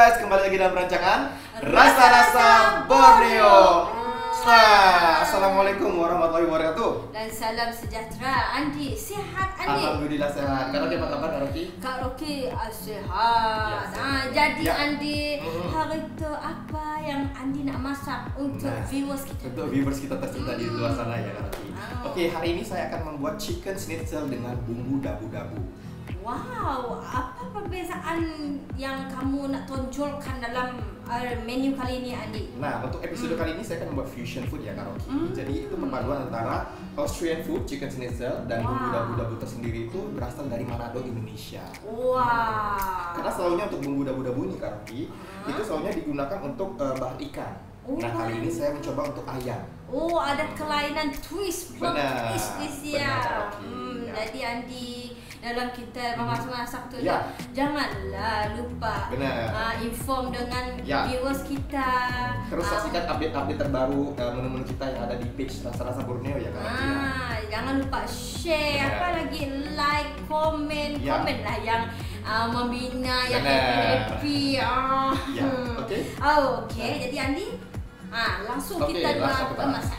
guys, kembali lagi dalam rancangan Rasa Rasa Borneo. Assalamualaikum warahmatullahi wabarakatuh. Dan salam sejahtera. Andi, sehat Andi? Alhamdulillah sehat. Kak Roki apa kabar Kak Roki? Kak Roki sehat. Jadi ya. Andi, hari itu apa yang Andi nak masak untuk viewers kita? Untuk viewers kita tercinta di luar sana ya Kak Roki. Oke, hari ini saya akan membuat chicken schnitzel dengan bumbu dabu-dabu. Wow, apa perbezaan yang kamu nak tonjolkan dalam menu kali ini Andi? Nah, untuk episode kali ini saya akan membuat fusion food ya Kak Roki. Jadi itu perpaduan antara Austrian food, chicken schnitzel, dan bumbu dabu-dabu tersendiri itu berasal dari Manado, Indonesia. Wow. Karena selalunya untuk bumbu dabu-dabu ini Kak Roki, itu selalunya digunakan untuk bahan ikan. Nah, kali ini saya mencoba untuk ayam. Oh, ada kelainan twist, plot twist di sini. Jadi Andi, dalam kita memasak tu janganlah lupa inform dengan viewers kita. Terus saksikan update-update terbaru menu-menu kita yang ada di page Rasa Rasa Borneo ya Kak. Jangan lupa share, apalagi like, komen lah yang membina, yang happy. Oke, jadi Andi, langsung kita masak.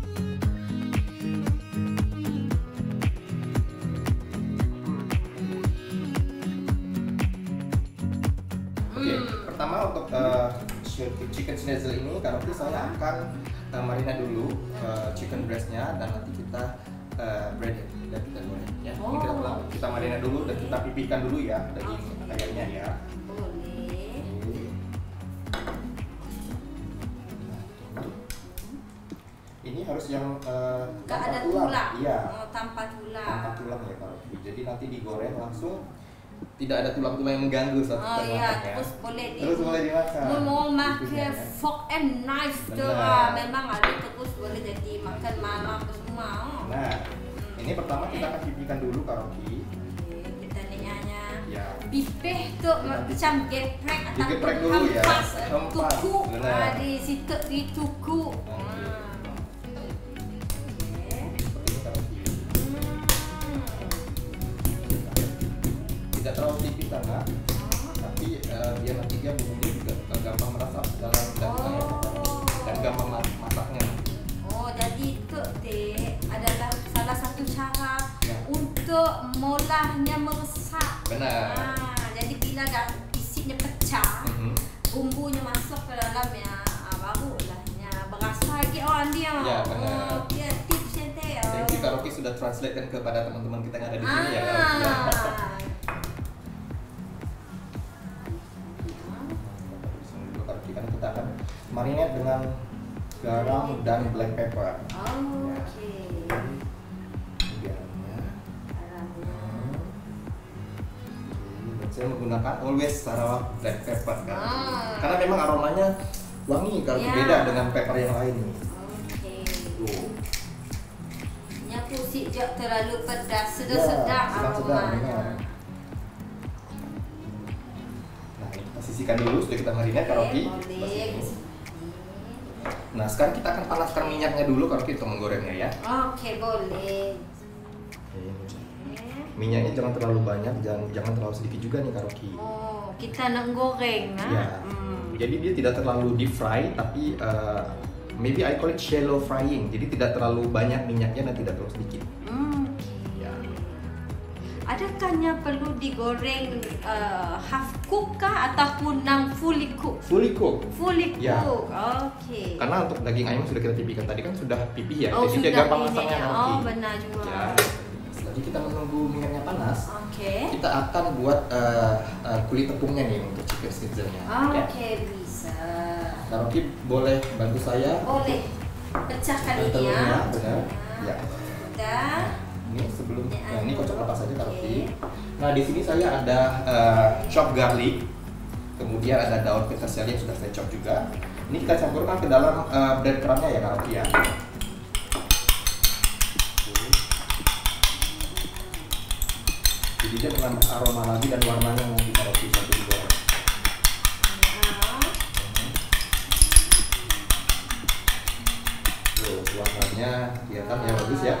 Pertama untuk chicken schnitzel ini karena saya akan marinade dulu chicken breastnya dan nanti kita bread dan kita goreng ya. Ini kita marinade dulu dan kita pipihkan dulu ya daging ayamnya ya. Boleh. Ini harus yang gak ada tulang. Iya. Tanpa tulang. Tanpa tulang ya kalau. Jadi nanti digoreng langsung. Tidak ada tulang-tulang yang mengganggu saat kita makan ya. Terus boleh dimakan. Mau pakai fork and knife tu memang ada terus boleh jadi makan malam semua. Nah, ini pertama kita akan pipihkan dulu Kak Roki. Kita niatnya. Ya. Pipih tu macam geprek ataupun hempas tuku. Di situ dituku. Tidak terlalu tipis sangat, tapi biar nanti dia bumbunya juga gampang merasap dalam dagingnya dan gampang masaknya. Oh, jadi itu adalah salah satu cara untuk molahnya meresap. Benar. Jadi bila isinya pecah, bumbunya masuk ke dalamnya, barulah berasa lagi Andi. Ya, benar. Tipsnya teh. Thank you Kak Roki sudah translatekan kepada teman-teman kita yang ada di sini ya Kak Roki. Kita akan marinate dengan garam dan black pepper. Garamnya. Saya menggunakan always Sarawak black pepper kan. Karena memang aromanya wangi kalau beda dengan pepper yang lain nih. Ini aku sejak terlalu pedas, sedang aroma. Sisihkan dulu sudah kita marinate Kak Roki. Nah, sekarang kita akan panaskan minyaknya dulu Kak Roki untuk menggorengnya ya. Oke, boleh. Minyaknya jangan terlalu banyak, jangan terlalu sedikit juga nih Kak Roki. Oh, kita nak goreng Jadi dia tidak terlalu deep fry, tapi maybe I call it shallow frying. Jadi tidak terlalu banyak minyaknya dan tidak terlalu sedikit. Adakahnya perlu digoreng half cook kah ataupun fully cook? Fully cook. Fully cook. Ya. Oke. Karena untuk daging ayam sudah kita pipihkan tadi kan sudah pipih ya. Oh, jadi dia gampang masaknya nanti. Oh, benar juga. Ya. Setelah kita menunggu minyaknya panas, kita akan buat kulit tepungnya nih untuk chicken schnitzelnya. Oke, bisa. Kak Roki boleh bantu saya? Boleh. Pecahkan ini ya. Benar. Ya. Udah. Ini sebelum ini kocok lepas saja Kak Roki. Nah, di sini saya ada chop garlic. Kemudian ada daun petersilia yang sudah saya chop juga. Ini kita campurkan ke dalam breadcrumbnya ya Kak Roki ya. Jadi dia menambah aroma lagi dan warnanya nanti Kak Roki sampai digoreng. Warnanya kelihatan ya, bagus ya.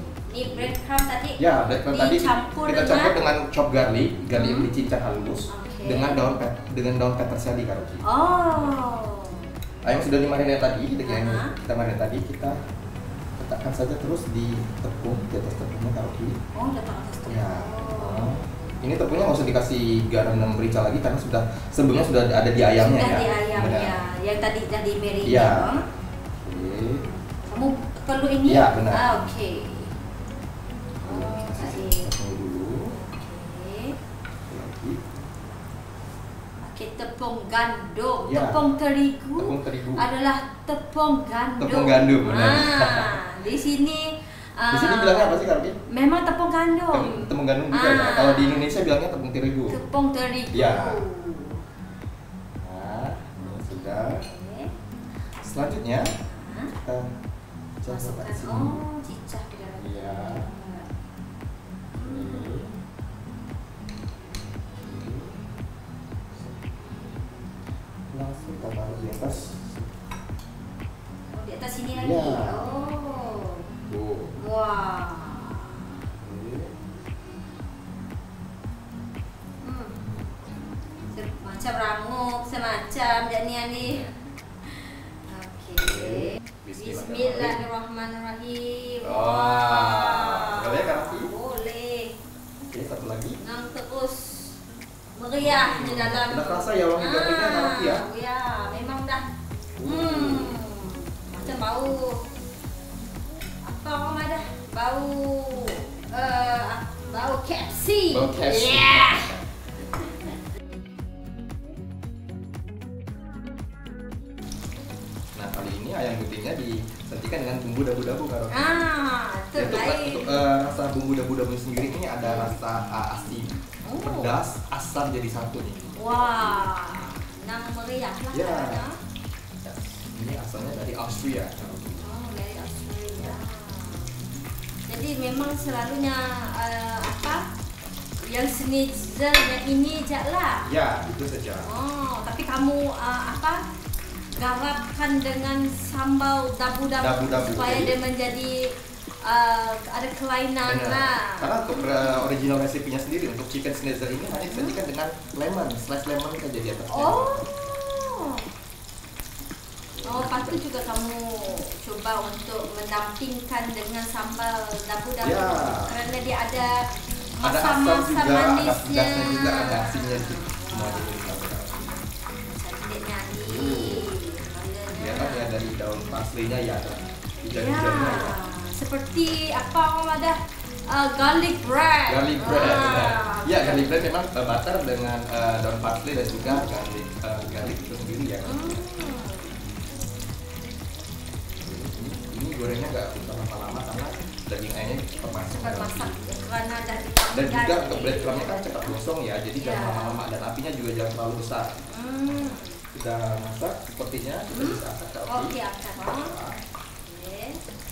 Ini breadcrumb tadi? Ya, breadcrumb tadi kita campur dengan chop garlic yang dicincang halus. dengan daun peterseli Kak Roki. Oh. Ayam sudah dimarinasi tadi, dengan kita marinasi tadi, kita letakkan saja terus di tepung, di atas tepungnya Kak Roki. Oh, letak atas tepung. Ya. Ini tepungnya nggak usah dikasih garam dan merica lagi karena sebelumnya sudah ada di ayamnya sudah ya. Di ayam benar. ya, yang tadi marinasi. Iya. Oke. Kamu perlu ini? Iya, benar. Oke. Tepung dulu. Oke. Pakai tepung gandum, Ya. tepung terigu. Tepung terigu Adalah tepung gandum. Tepung gandum, benar. Di sini di sini bilangnya apa sih Kak Roki? Memang tepung gandum. Tepung gandum juga ya. Kalau di Indonesia bilangnya tepung terigu. Tepung terigu. Ya. Nah, ini sudah. Oke. Selanjutnya kita Masukkan. di sini. Oh, cicah ke dalam. Iya. Ini. Langsung kita taruh di atas. Oh, di atas sini lagi. Iya. Oh. Tuh. Wah. Oke. Macam ramuk, semacam Andi. Oke. Bismillahirrahmanirrahim. Wah. Boleh Kak Roki? Boleh. Oke, satu lagi. Yang terus meriah di dalam. Udah kerasa ya wangi-wanginya Kak Roki ya? Ya, memang dah. Macam bau. Apa orang ada? Bau KFC. Bau KFC. Yeah. Nah, kali ini ayam putihnya disajikan dengan bumbu dabu-dabu Kak Roki. Itu baik. Untuk rasa bumbu dabu-dabu sendiri ini ada rasa asin, pedas, asam jadi satu nih. Wah, nang meriah lah. Ya. Katanya. Ini asalnya dari Austria. Oh, dari Australia. Jadi memang selalunya yang Schnitzel yang ini je lah. Ya, itu saja. Oh, tapi kamu garapkan dengan sambal dabu-dabu supaya Jadi, dia menjadi ada kelainan benar. lah. Karena untuk original resepnya sendiri untuk chicken schnitzel ini hanya disajikan dengan lemon, slice lemon saja di atasnya. Oh, patut juga kamu coba untuk mendampingkan dengan sambal dabu-dabu Ya. karena dia ada asam masa juga, ada manisnya. pedasnya juga, ada asinnya juga. Semua jadi satu. Cantiknya Andi. Ya kan ya dari daun parsley-nya ya ada Ya, hujan-hujannya ya. seperti apa orang ada garlic bread. Garlic bread, benar. Ya, garlic bread memang butter dengan daun parsley dan juga garlic itu sendiri ya. Ini gorengnya nggak usah lama-lama karena daging ayamnya cepat masak. Karena dari Dan juga untuk breadcrumbnya kan cepat gosong ya, jadi jangan lama-lama dan apinya juga jangan terlalu besar. Sudah masak sepertinya kita bisa angkat ke api. Oke, angkat. Oke.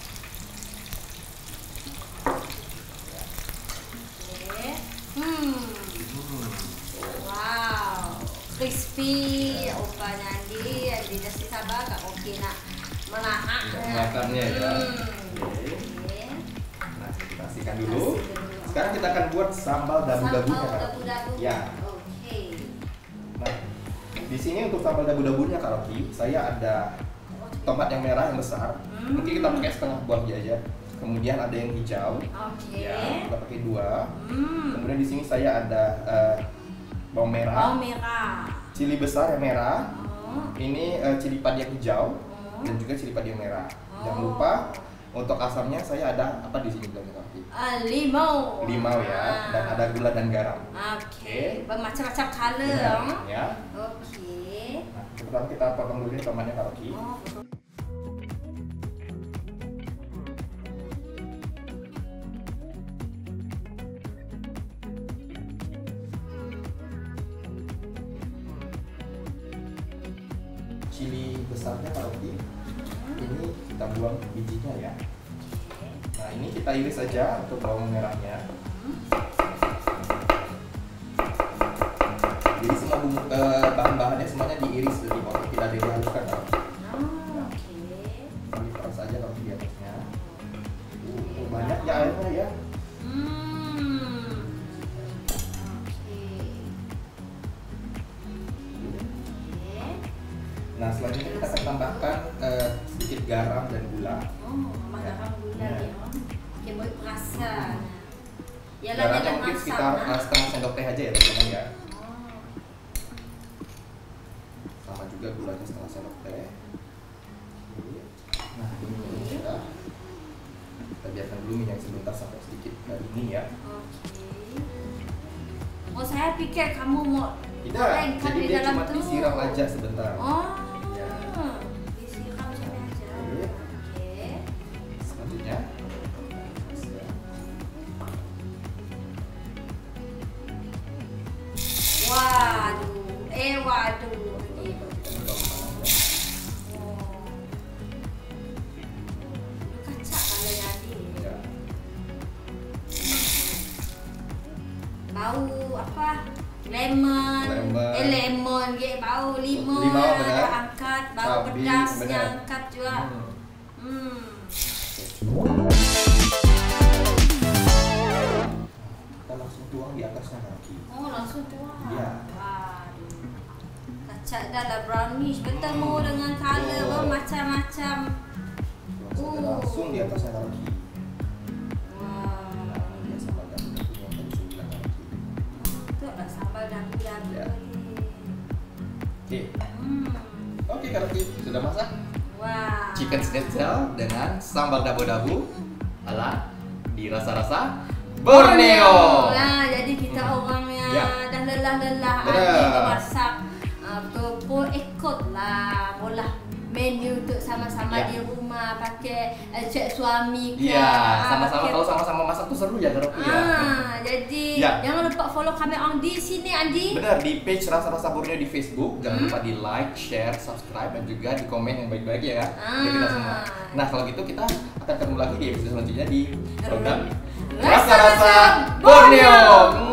Wow, crispy. Rupanya Andi dah sabar kak Roki nak melahap. Makannya ya. Oke. Nah, kita kasihkan dulu. Sekarang kita akan buat sambal dabu-dabunya Kak. Ya. Oke. Nah, di sini untuk sambal dabu-dabunya Kak Roki, saya ada tomat yang merah yang besar. Mungkin kita pakai setengah buah aja. Kemudian ada yang hijau. Oke. Ya, kita pakai 2. Kemudian di sini saya ada bawang merah. Bawang merah. Cili besar yang merah. Ini cili padi yang hijau dan juga cili padi yang merah. Jangan lupa untuk asamnya saya ada apa di sini bilangnya Kak? Limau. Limau ya, dan ada gula dan garam. Oke. Bermacam-macam color. Ya. Oke. Nah, pertama kita potong dulu nih tomatnya Kak Roki. Cili besarnya Kak Roki, ini kita buang bijinya ya. Nah, ini kita iris saja untuk bawang merahnya. Jadi semua bahan-bahannya semuanya diiris, dipotong, tidak dihaluskan. Kita peras saja kalau di atasnya. Banyak ya airnya ya. ini kita akan tambahkan sedikit garam dan gula. Oh, garam gula ya. Oke, buat rasa. Garamnya mungkin sekitar setengah sendok teh aja ya teman-teman ya. Sama juga gulanya setengah sendok teh. Nah ini ya. Kita biarkan dulu minyak sebentar sampai sedikit ini ya. Oh, saya pikir kamu mau tidak, jadi dia cuma disiram aja sebentar. Oh, ya. Disiram sampai aja. Oke. Selanjutnya, waduh, waduh. Kacak kalau jadi. Bau apa? Lemon, gitu, bau limau angkat, bau pedasnya angkat juga. Kita langsung tuang di atasnya lagi. Oh, langsung tuang. Iya. Waduh. Kacak dah lah brownish, bertemu dengan color macam-macam. Langsung di atasnya lagi. Sambal Dabu ya. Oke, kalau sudah masak. Wah. Chicken Schnitzel dengan sambal dabu-dabu ala di Rasa-Rasa Borneo. Nah, jadi kita orangnya dah lelah-lelah masak. Pun ikutlah bola menu untuk sama-sama di rumah pakai cek suami ke. Iya, sama-sama kalau sama-sama masak tuh seru ya Roki ya. Jadi jangan lupa follow kami Andi sini Andi. Benar, di page Rasa Rasa Borneo di Facebook. Jangan lupa di like, share, subscribe dan juga di komen yang baik-baik ya. Biar kita semua. Nah, kalau gitu kita akan ketemu lagi di episode selanjutnya di program Rasa Rasa Borneo.